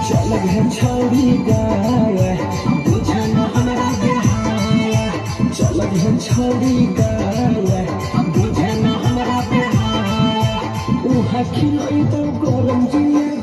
चल घर छोड़ी गए बुझना हमरा बेहाया चल घर छोड़ी गए बुझना हमरा बेहाया उहा खिलोई तो गरम जिया